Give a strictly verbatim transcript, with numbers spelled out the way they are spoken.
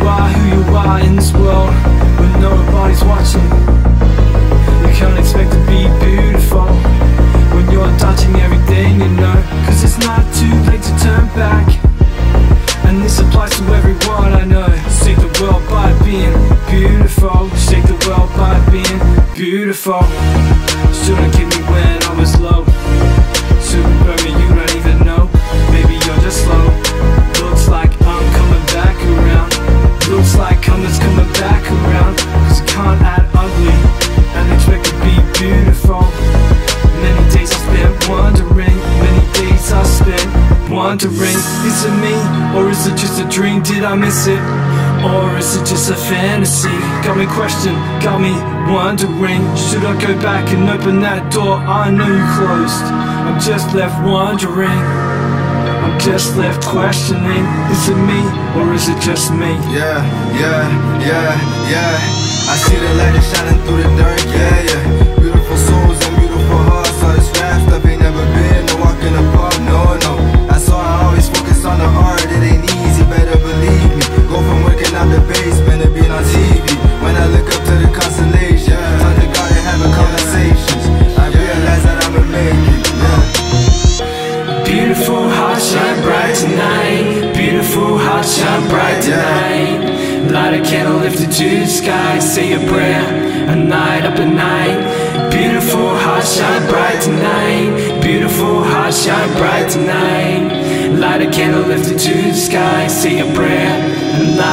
are who you are in this world when nobody's watching. You can't expect to be beautiful when you're dodging everything you know, cause it's not too late to turn back. And this applies to everyone I know. Shake the world by being beautiful. Shake the world by being beautiful. Shouldn't give me when I was low. Shouldn't burn me, you don't even know. Maybe you're just slow. Looks like I'm coming back around. Looks like I'm just coming back around. Cause you can't act ugly and expect to be beautiful. Many days I spent wondering. Many days I spent wondering, is it me, or is it just a dream? Did I miss it, or is it just a fantasy? Got me questioning, got me wondering. Should I go back and open that door I know you closed? I'm just left wondering, I'm just left questioning. Is it me, or is it just me? Yeah, yeah, yeah, yeah. I see the light is shining through the dark, yeah, yeah. Beautiful souls and beautiful hearts. All this fast stuff ain't never been a walk in the park, no, no. That's why I always focus on the art. It ain't easy, better believe me. Go from working out the basement to being on T V. When I look up to the constellation, talk to God and having conversations, I realize that I'm a make it, yeah. Beautiful heart shine bright tonight. Beautiful heart shine bright tonight. Light a candle, lift it to the sky. Say a prayer, a night up at night. Beautiful heart shine bright tonight. Beautiful heart shine bright tonight. Light a candle, lift it to the sky. Say a prayer, a night